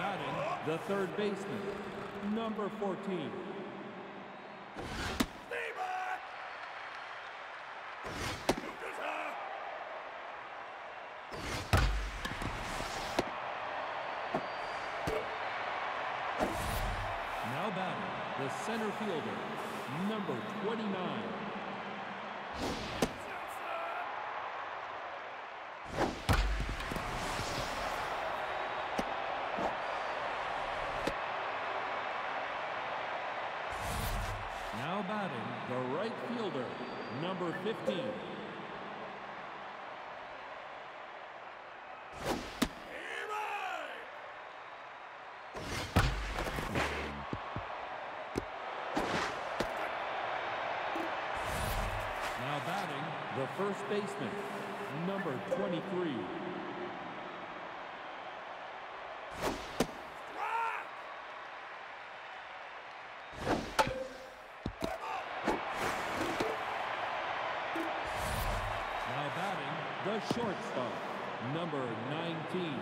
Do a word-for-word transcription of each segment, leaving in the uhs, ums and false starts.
batting, the third baseman, number fourteen. Now batting, the center fielder, number twenty-nine. Now batting, the right fielder, number fifteen. Now batting, the first baseman, number twenty-three. Now batting, the shortstop, number nineteen.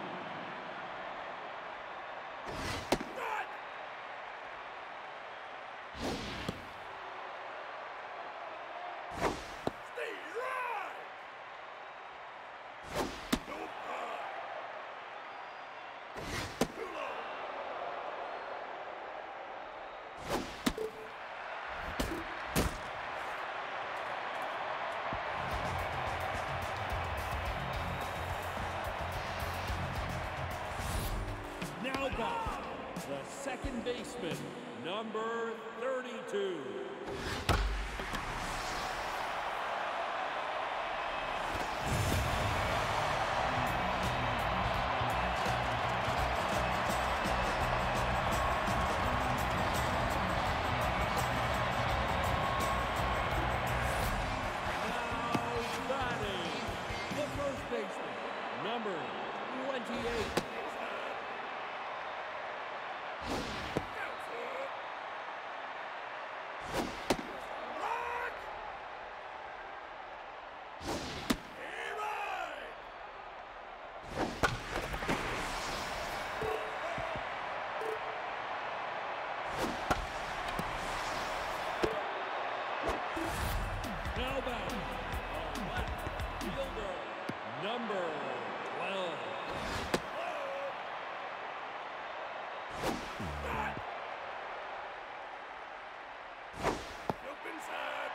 Now back, the second baseman, number thirty-two. Now batting, the first baseman, number twenty-eight. Now batting, the left fielder, number twelve. Open side.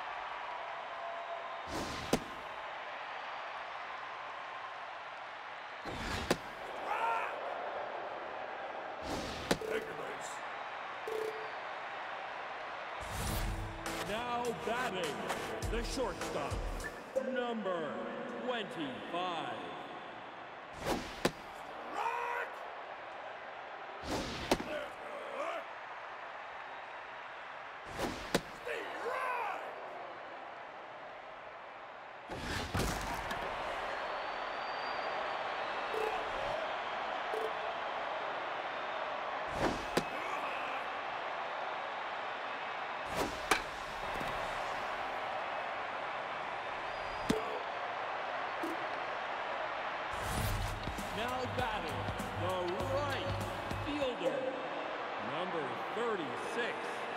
Take your base. Now batting, the shortstop, number twenty-five. Now batting, the right fielder, number thirty-six.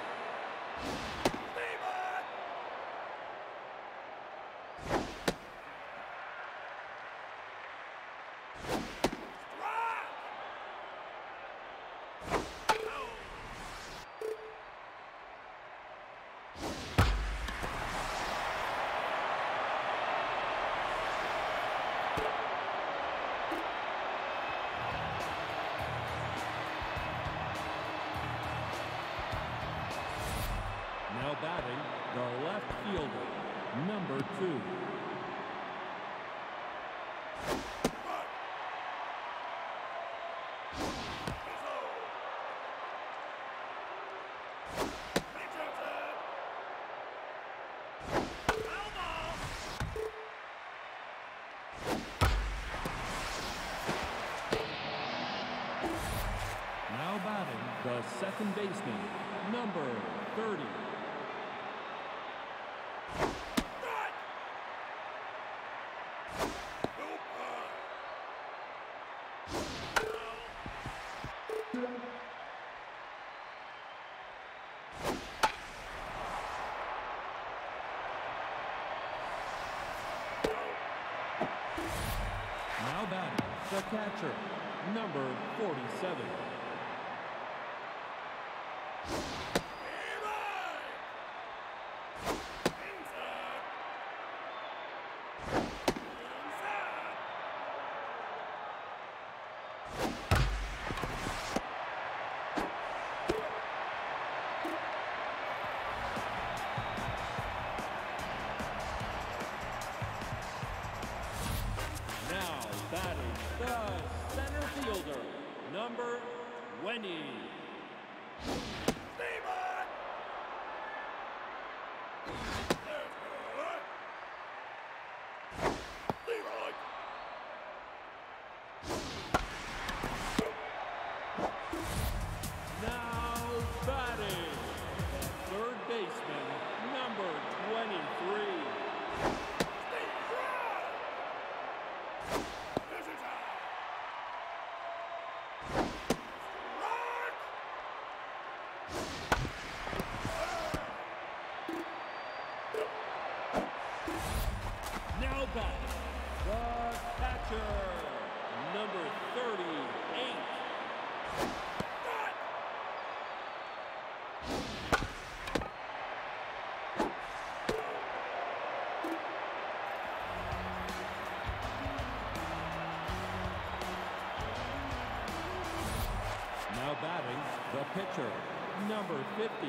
Now batting, the left fielder, number two. Now batting, the second baseman, number thirty. The catcher, number forty-seven. Batting the center fielder, number twenty. Now batting the third baseman, number twenty-three. Now batting the catcher, number thirty-eight. Now batting the pitcher, number fifty.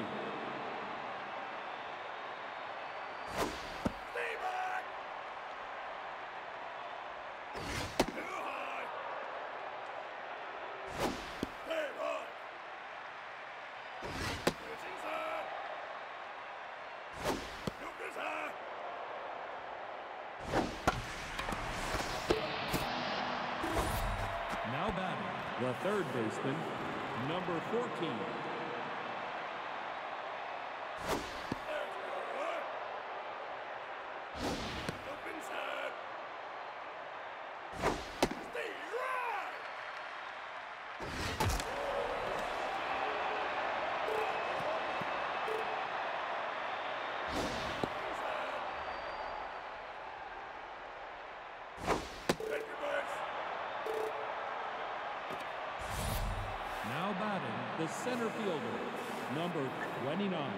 Now batting the third baseman, number fourteen. Now batting the center fielder, number twenty-nine.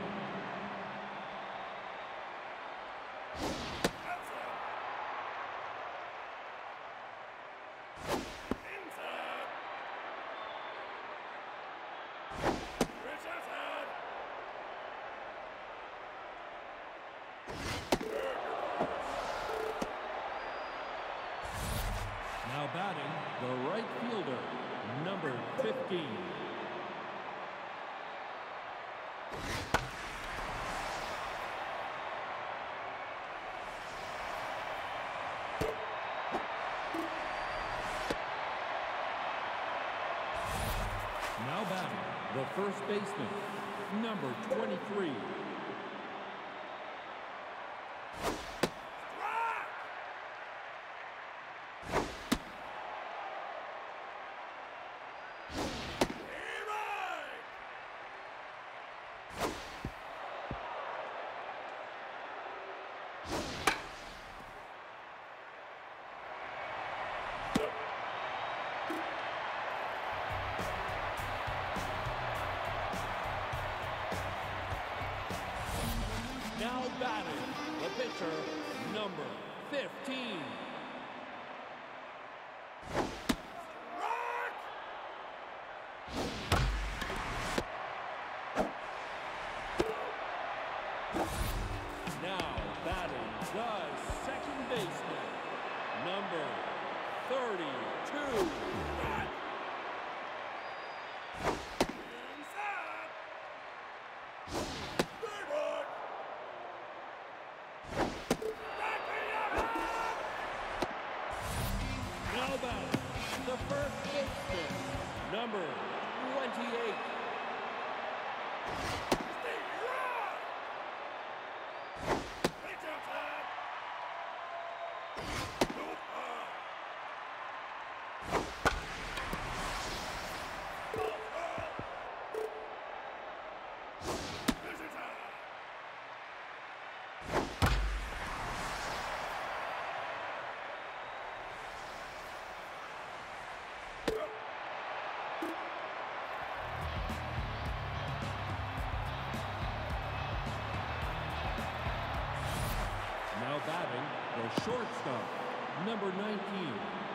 Now batting the right fielder, number fifteen. Now batting the first baseman, number twenty-three. Now batting the pitcher, number fifteen. Now batting the second baseman, number thirty-two. Now batting the first baseman, number twenty-eight. shortstop, number nineteen.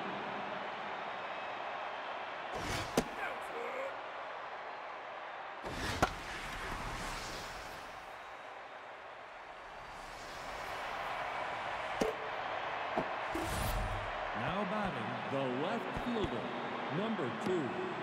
Now batting, the left fielder, number two.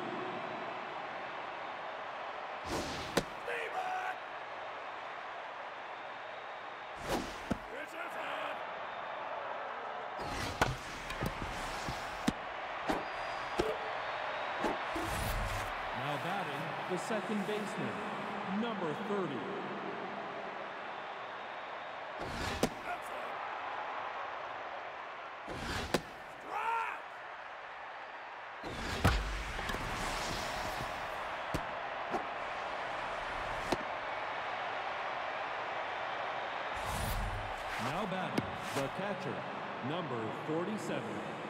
Now batting, the second baseman, number thirty. Now batting, the catcher, number forty-seven.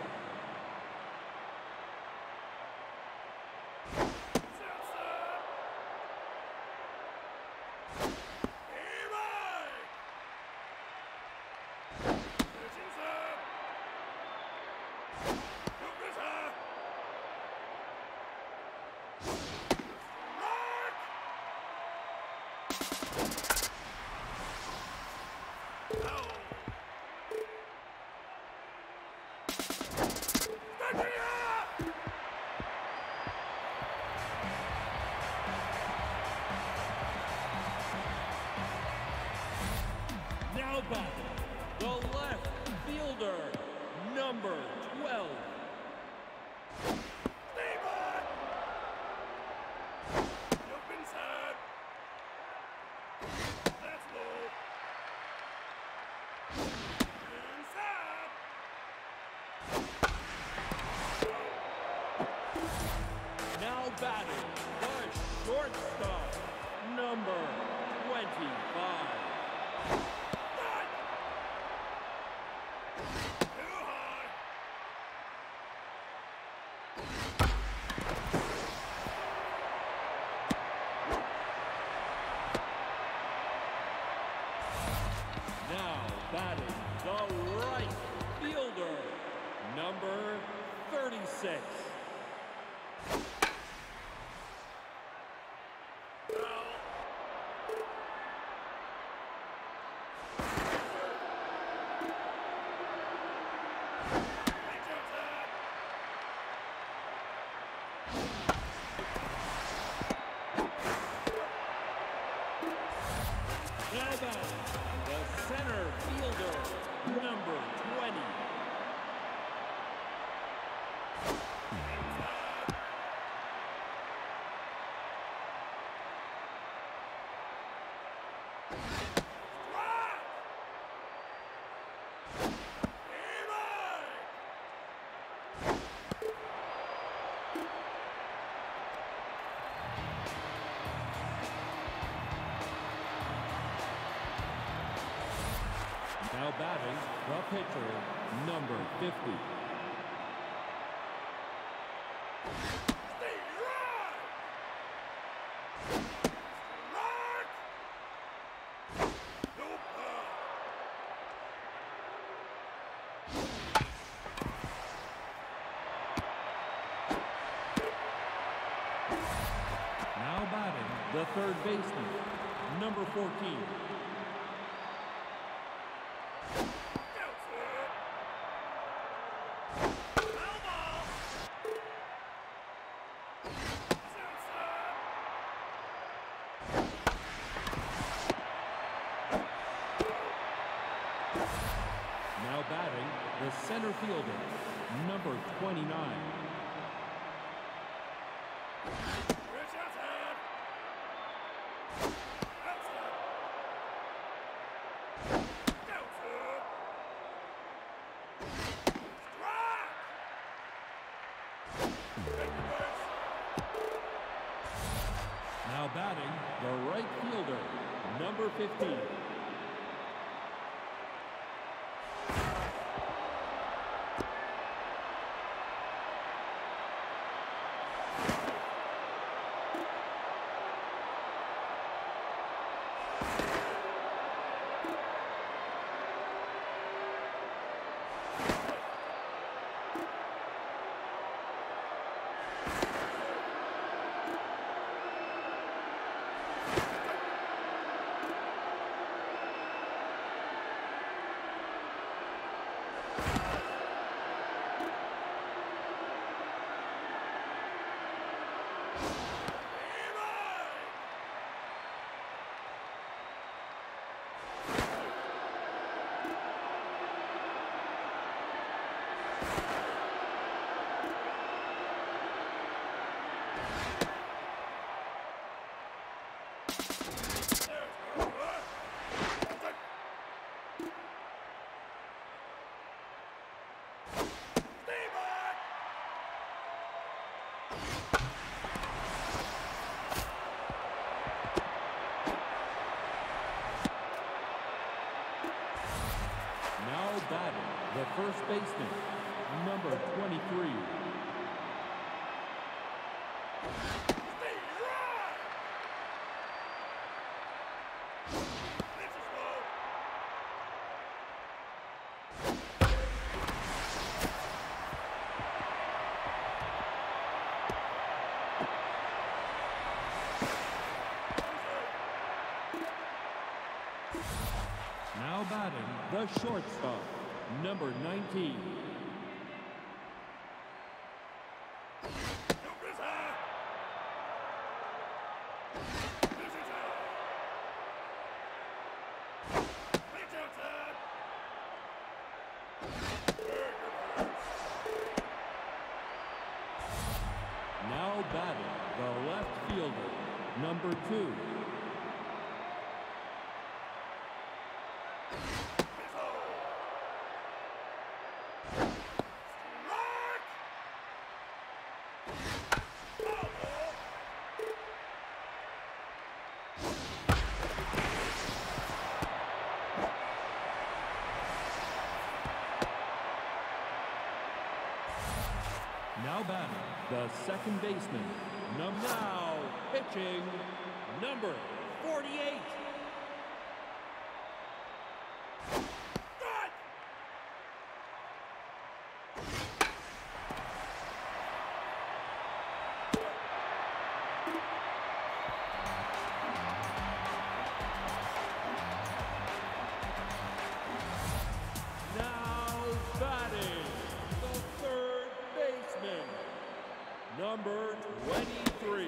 Now batting, the left fielder, number twelve. Now batting, the shortstop, number twenty-five. Now batting, the right fielder, number thirty-six. Now batting, the center fielder, number twenty. Now batting, the pitcher, number fifty. Now batting, the third baseman, number fourteen. Now batting, the center fielder, number twenty-nine. Now batting, the right fielder, number fifteen. baseman, number twenty-three. Now batting, the shortstop, number nineteen. Now batting, the left fielder, number two. Now batting, the second baseman, num now pitching, number forty-eight. Now batting, the third baseman, number twenty-three.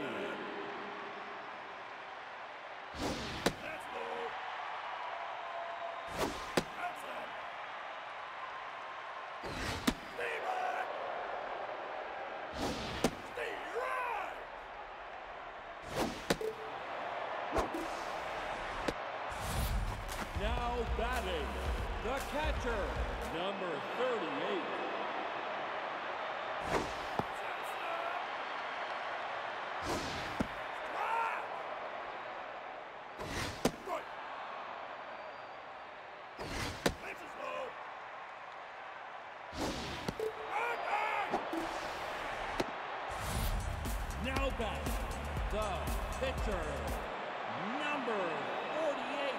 Now batting, the catcher, number thirty-eight. Now batting, the pitcher, number forty-eight.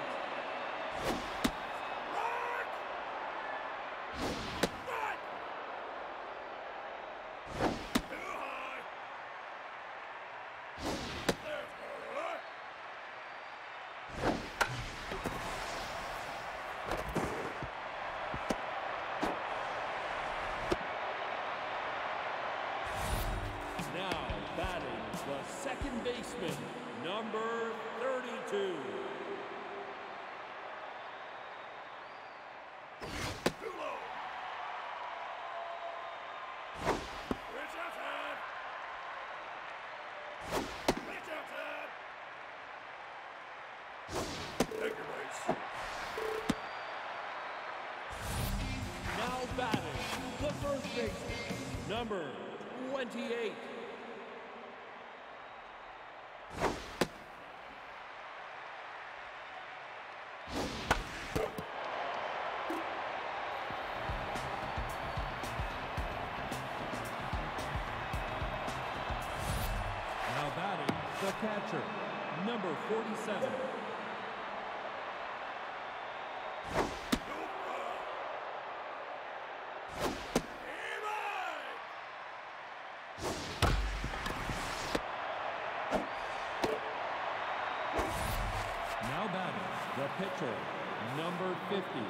Now batting, the second baseman, number thirty-two. Now batting, the first baseman, number twenty-eight. Now batting, the catcher, number forty-seven. Now batting, the pitcher, number fifty.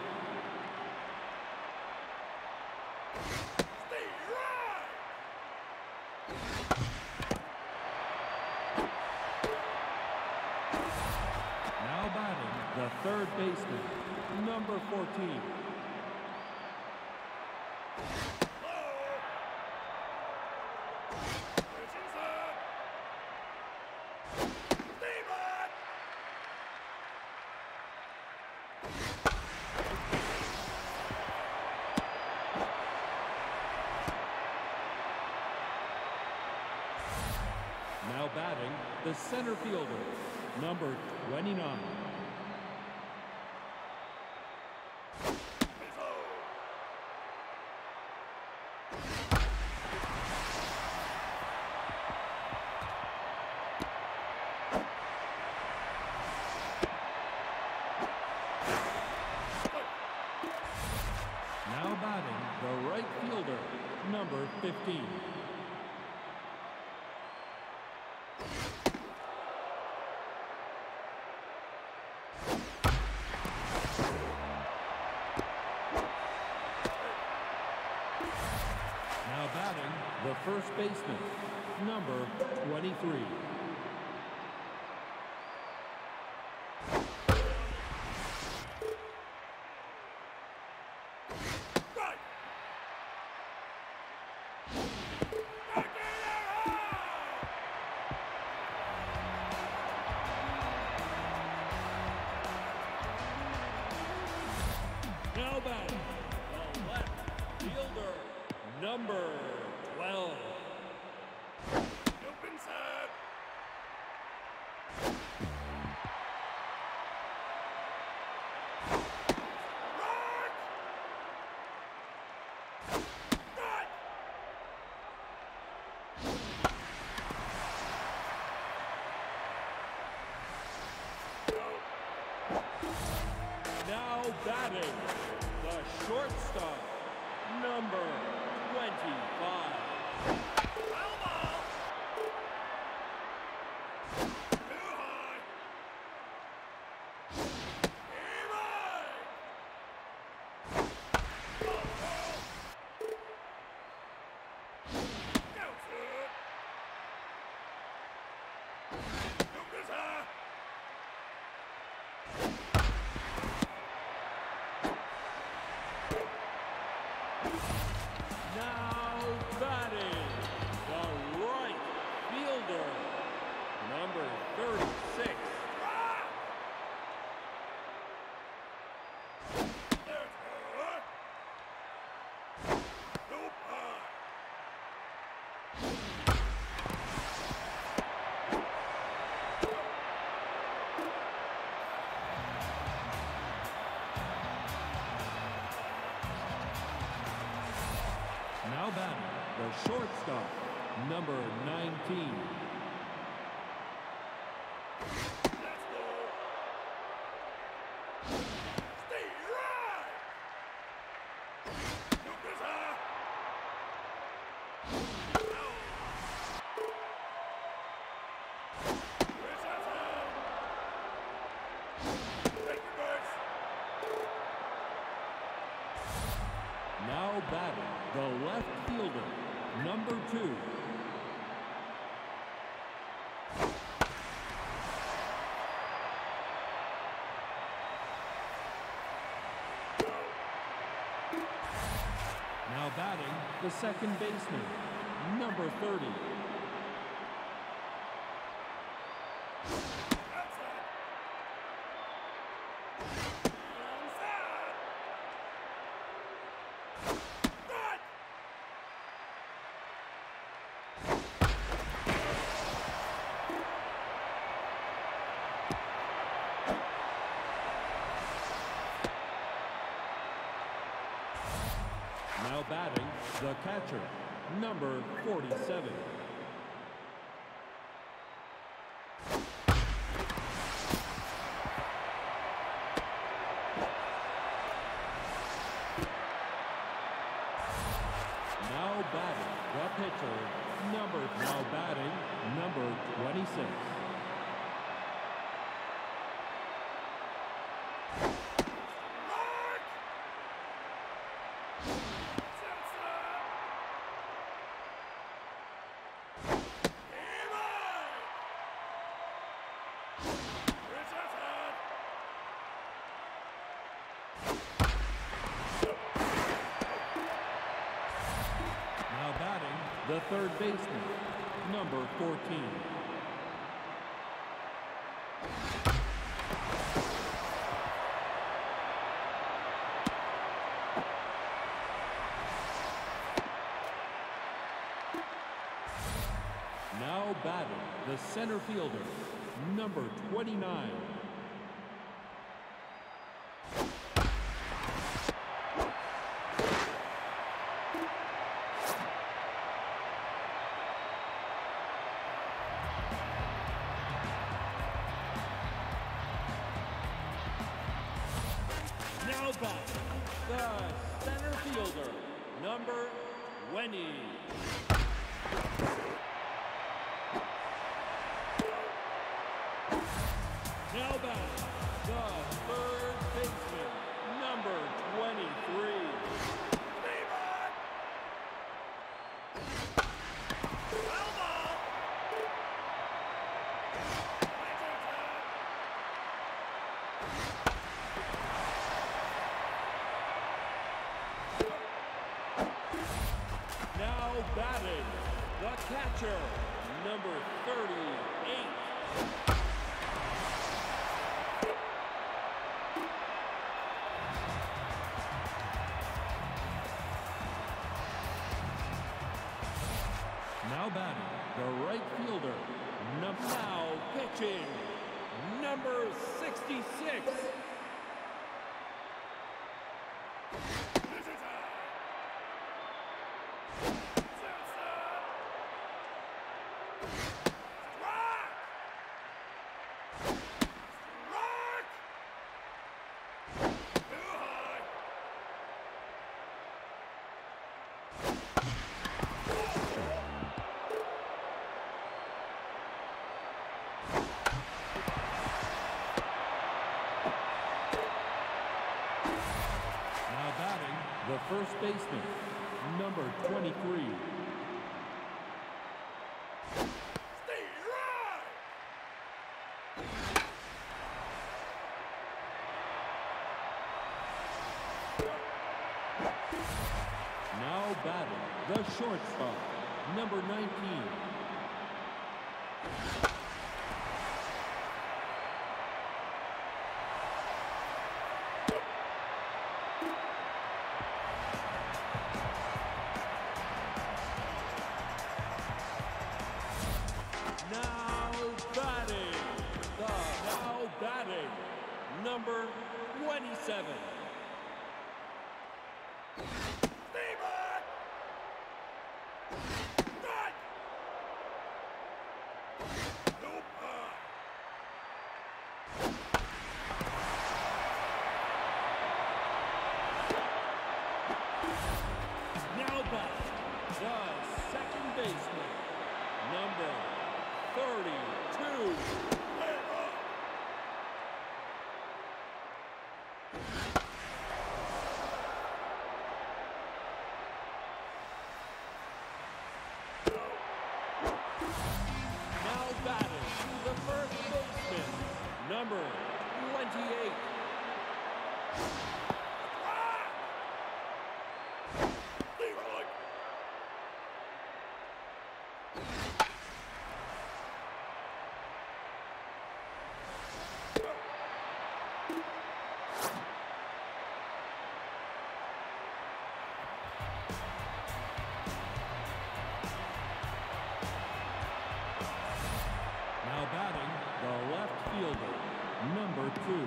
Now batting, the third baseman, number fourteen. Now batting, the center fielder, number twenty-nine. Now batting, the first baseman, number twenty-three. Now batting, the left fielder, number twelve. Open set. Now batting, the shortstop, number twenty-five. Foul ball. Too high. Aim high. Ball, ball. Outside. Numbers high. Now batting, the right fielder, number thirty-six. Now batting, the shortstop, number nineteen. Let's go. Stay right. Numbers high. Where's that high? Take your base. Now batting, the left fielder, number two. Now batting, the second baseman, number thirty. Now batting, the catcher, number forty-seven. Now batting, the pitcher, number, now batting, number twenty-six. The third baseman, number fourteen. Now batting, the center fielder, number twenty-nine. Now batting, the center fielder, number twenty. Now batting, the third baseman, number twenty-three. Now batting, the catcher, number thirty-eight. Now batting, the right fielder, num now pitching, number sixty-six. The first baseman, number twenty-three. Stay right! Now batting, the shortstop, number nineteen. Batting, number twenty-seven. Stay back! Strike! Nope. Now back, the second baseman, number thirty-two. The first baseman, number twenty-eight. Now batting, the left fielder, number two.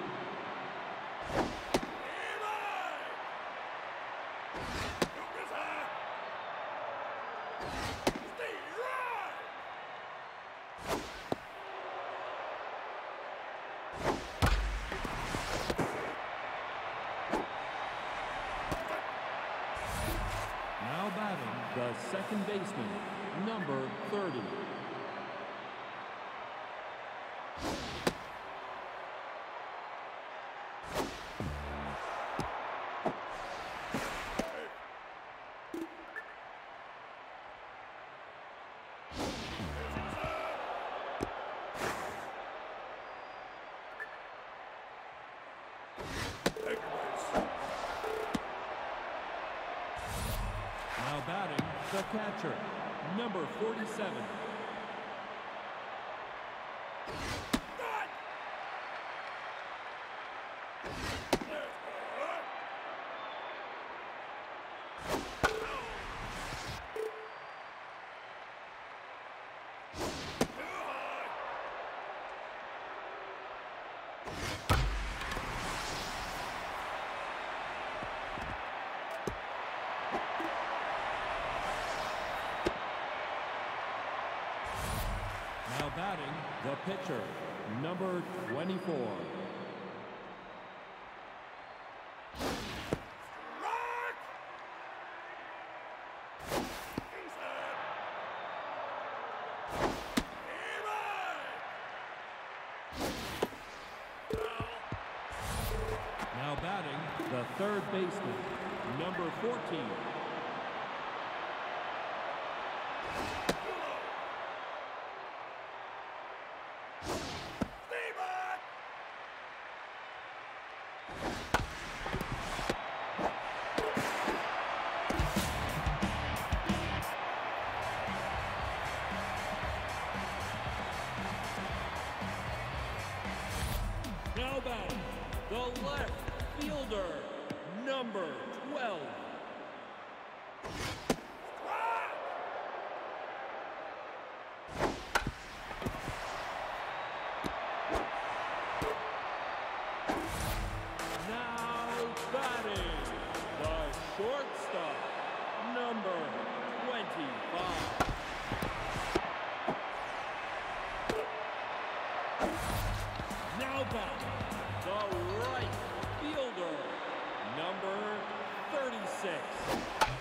Now batting, the second baseman, number thirty. Now batting, the catcher, number forty-seven. Now batting, the pitcher, number twenty-four. Strike! Batting, the third baseman, number fourteen. Now batting, the left fielder, number twelve. Now batting, the shortstop, number twenty-five. Now batting, the right fielder, number thirty-six.